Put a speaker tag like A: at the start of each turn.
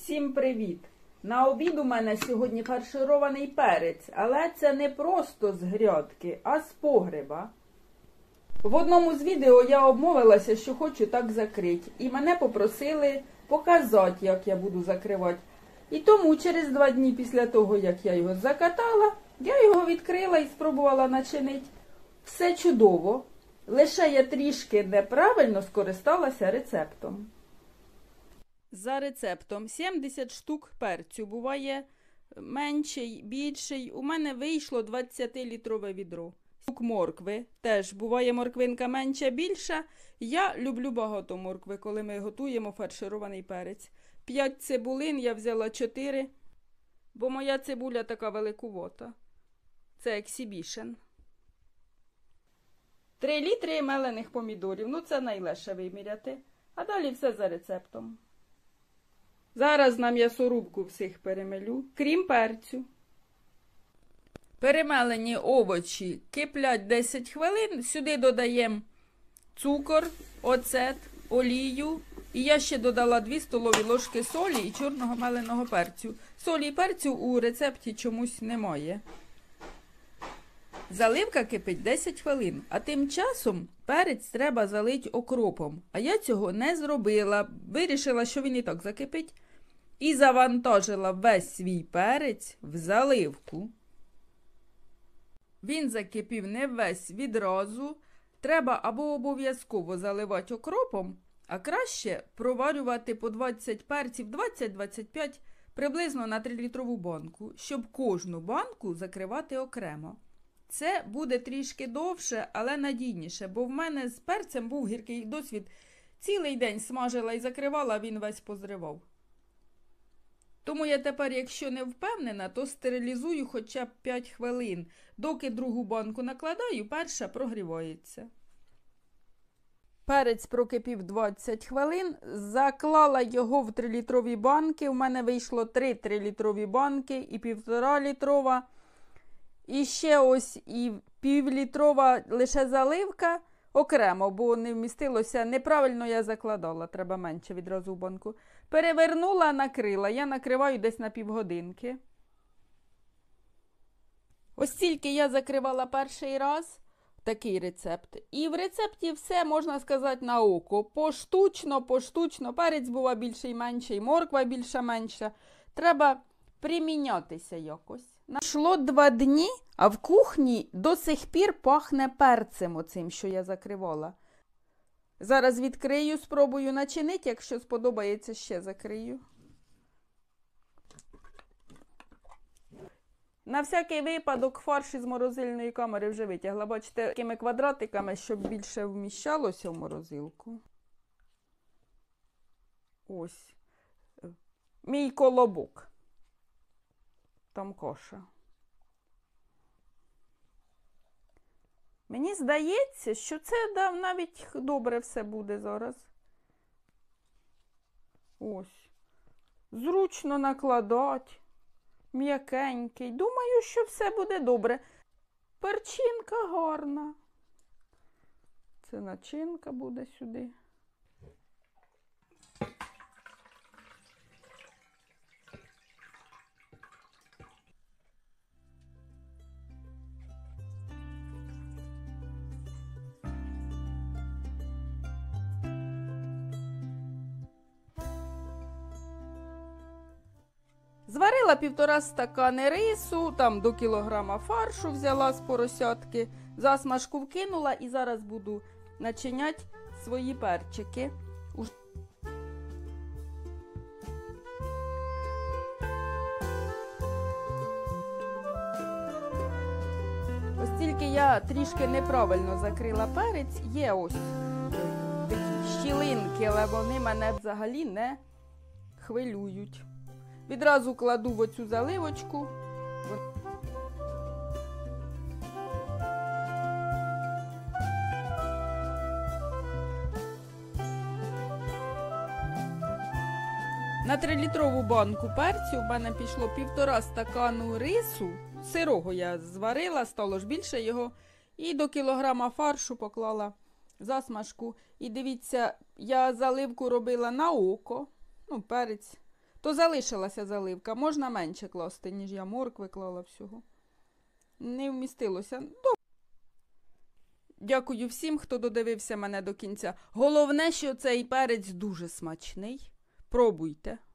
A: Всім привіт! На обід у мене сьогодні фарширований перець, але це не просто з грядки, а з погреба. В одному з відео я обмовилася, що хочу так закрити, і мене попросили показати, як я буду закривати. І тому через 2 дні після того, як я його закатала, я його відкрила і спробувала начинити. Все чудово, лише я трішки неправильно скористалася рецептом. За рецептом 70 штук перцю, буває менший, більший. У мене вийшло 20-літрове відро. Штук моркви, теж буває морквинка менша, більша. Я люблю багато моркви, коли ми готуємо фарширований перець. 5 цибулин, я взяла 4, бо моя цибуля така великувата. Це ексібішн. 3 літри мелених помідорів, це найлегше виміряти. А далі все за рецептом. Зараз на м'ясорубку всіх перемелю, крім перцю. Перемелені овочі киплять 10 хвилин. Сюди додаємо цукор, оцет, олію. І я ще додала 2 столові ложки солі і чорного меленого перцю. Солі і перцю у рецепті чомусь немає. Заливка кипить 10 хвилин, а тим часом перець треба залити окропом. А я цього не зробила, вирішила, що він і так закипить. І завантажила весь свій перець в заливку. Він закипів не весь відразу. Треба або обов'язково заливати окропом, а краще проварювати по 20 перців, 20-25, приблизно на 3-літрову банку, щоб кожну банку закривати окремо. Це буде трішки довше, але надійніше, бо в мене з перцем був гіркий досвід. Цілий день смажила і закривала, він весь позривав. Тому я тепер, якщо не впевнена, то стерилізую хоча б 5 хвилин. Доки другу банку накладаю, перша прогрівається. Перець прокипів 20 хвилин. Заклала його в 3-літрові банки. У мене вийшло 3 3-літрові банки і 1,5-літрова. І ще ось і півлітрова лише заливка окремо, бо не вмістилося. Неправильно я закладала, треба менше відразу в банку. Перевернула, накрила. Я накриваю десь на півгодинки. Ось тільки я закривала перший раз, такий рецепт. І в рецепті все, можна сказати, на око. Поштучно. Перець бува більший, менший, морква більша-менша. Треба примінятися якось. Пройшло 2 дні, а в кухні до сих пір пахне перцем оцим, що я закривала. Зараз відкрию, спробую начинити, якщо сподобається, ще закрию. На всякий випадок фарш із морозильної камери вже витягла. Бачите, такими квадратиками, щоб більше вміщалося в морозилку. Ось. Мій колобок. Там коша. Мені здається, що це навіть добре все буде зараз. Ось. Зручно накладати. М'якенький. Думаю, що все буде добре. Перчинка гарна. Це начинка буде сюди. Зварила 1,5 стакани рису, там до кілограма фаршу взяла з поросятки, засмажку вкинула і зараз буду начиняти свої перчики. Ось тільки я трішки неправильно закрила перець, є ось такі щілинки, але вони мене взагалі не хвилюють. Відразу кладу в оцю заливочку. На 3-літрову банку перцю в мене пішло 1,5 стакану рису. Сирого я зварила, стало ж більше його. І до кілограма фаршу поклала засмажку. І дивіться, я заливку робила на око. Перець То залишилася заливка. Можна менше класти, ніж я моркви клала всього. Не вмістилося. Дякую всім, хто додивився мене до кінця. Головне, що цей перець дуже смачний. Пробуйте.